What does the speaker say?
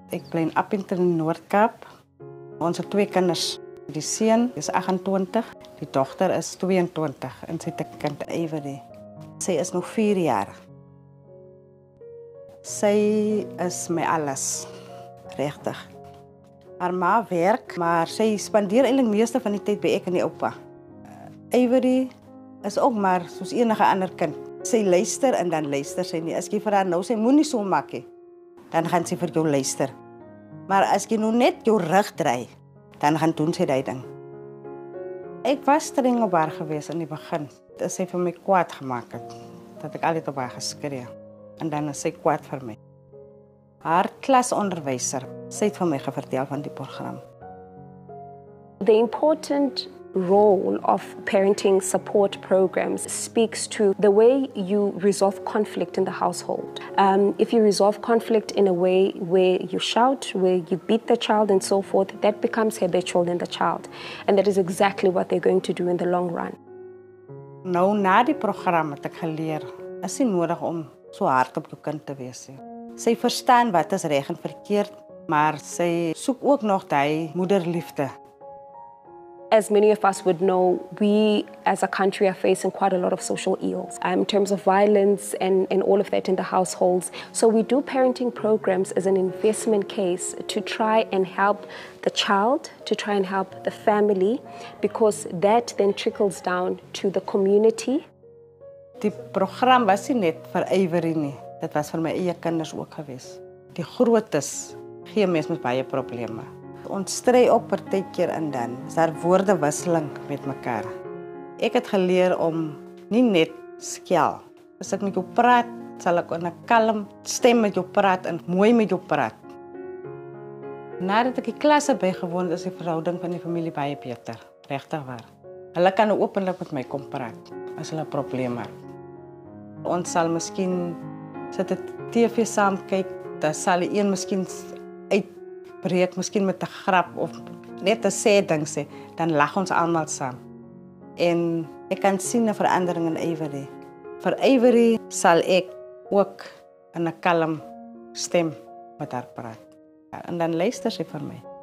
Ek bly in Appington in Noord-Kaap. Ons het 2 kinders. Die seun is 28, die dogter is 22 en sy het 'n kind Avery. Sy is nog 4 jaar. Sy is my alles, regtig. Haar ma werk, maar sy spandeer eintlik meeste van die tyd by ek en die oupa. Avery is ook maar soos enige ander kind. Sy luister en dan luister sy nie. As jy vir haar nou sê moenie so maak nie, dan gaan sy vir jou luister. Maar as jy nou net jou rug draai, dan gaan doen sy die ding. Ek was streng op haar gewees in die begin. Dat sy vir my kwaad gemaak het. Dat ek altyd op haar geskree. En dan is sy kwaad vir my. Haar klasonderwyser, sy het vir my vertel van die program. The important role of parenting support programs speaks to the way you resolve conflict in the household. If you resolve conflict in a way where you shout, where you beat the child and so forth, that becomes habitual in the child. And that is exactly what they're going to do in the long run. Nou, na die program het ek geleer, is nie nodig om so hard op jou kind te wees. Sy verstaan wat is reg en verkeerd, maar sy soek ook nog die moederliefde. As many of us would know, we as a country are facing quite a lot of social ills in terms of violence and all of that in the households. So we do parenting programs as an investment case to try and help the child, to try and help the family, because that then trickles down to the community. Die program was nie net vir Avery nie, dit was vir my eie kinders ook gewees. Die grootes gee mens met baie probleme. Ons stry ook partykeer en dan is daar woordewisseling met mekaar. Ek het geleer om nie net skel. As ek met jou praat, sal ek in 'n kalm stem met jou praat en mooi met jou praat. Nadat ek die klasse bygewoon het, is die verhouding van die familie baie beter, regtig waar. Hulle kan openlik met my kom praat as hulle probleme het. Ons sal miskien sit 'n TV saam kyk, dan sal die een miskien uitbreek, miskien met 'n grap of net 'n sê ding sê, dan lag ons almal saam. En ek kan sien 'n verandering in Avery. Vir Avery sal ek ook in 'n kalm stem met haar praat. En dan luister sy vir my.